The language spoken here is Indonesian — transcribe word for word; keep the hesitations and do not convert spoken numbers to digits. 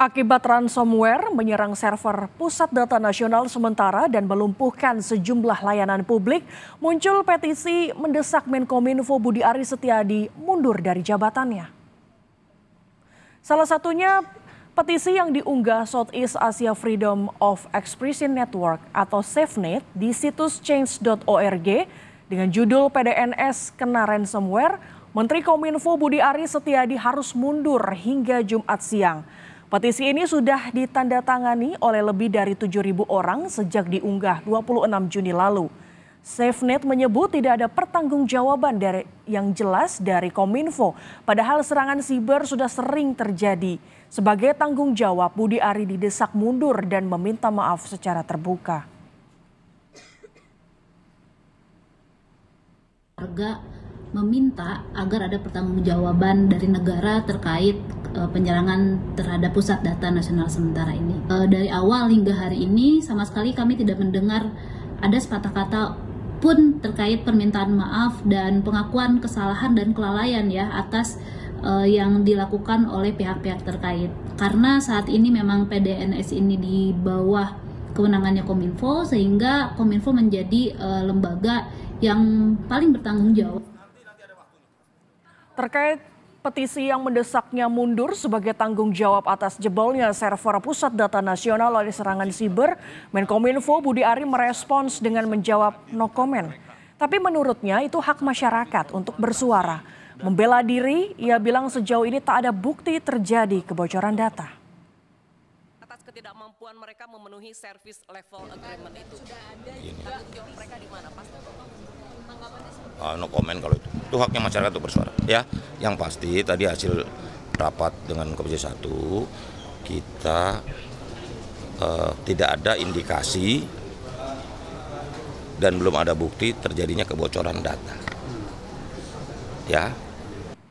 Akibat ransomware menyerang server pusat data nasional sementara dan melumpuhkan sejumlah layanan publik, muncul petisi mendesak Menkominfo Budi Aris Setiadi mundur dari jabatannya. Salah satunya petisi yang diunggah Southeast Asia Freedom of Expression Network atau SafeNet di situs change dot org dengan judul P D N S kena ransomware, Menteri Kominfo Budi Aris Setiadi harus mundur hingga Jumat siang. Petisi ini sudah ditandatangani oleh lebih dari tujuh ribu orang sejak diunggah dua puluh enam Juni lalu. SafeNet menyebut tidak ada pertanggungjawaban dari yang jelas dari Kominfo, padahal serangan siber sudah sering terjadi. Sebagai tanggung jawab, Budi Ari didesak mundur dan meminta maaf secara terbuka. Warga meminta agar ada pertanggungjawaban dari negara terkait uh, penyerangan terhadap pusat data nasional sementara ini. Uh, dari awal hingga hari ini sama sekali kami tidak mendengar ada sepatah kata pun terkait permintaan maaf dan pengakuan kesalahan dan kelalaian ya atas uh, yang dilakukan oleh pihak-pihak terkait. Karena saat ini memang P D N S ini di bawah kewenangannya Kominfo, sehingga Kominfo menjadi uh, lembaga yang paling bertanggung jawab. Terkait petisi yang mendesaknya mundur sebagai tanggung jawab atas jebolnya server pusat data nasional oleh serangan siber, Menkominfo Budi Ari merespons dengan menjawab no comment. Tapi menurutnya itu hak masyarakat untuk bersuara. Membela diri, ia bilang sejauh ini tak ada bukti terjadi kebocoran data. Atas ketidakmampuan mereka memenuhi service level agreement itu. Sudah ada tanggung jawab mereka di mana, Pak? Uh, no comment kalau itu. Itu haknya masyarakat untuk bersuara. Ya, yang pasti tadi hasil rapat dengan Komisi satu kita uh, tidak ada indikasi dan belum ada bukti terjadinya kebocoran data. Ya.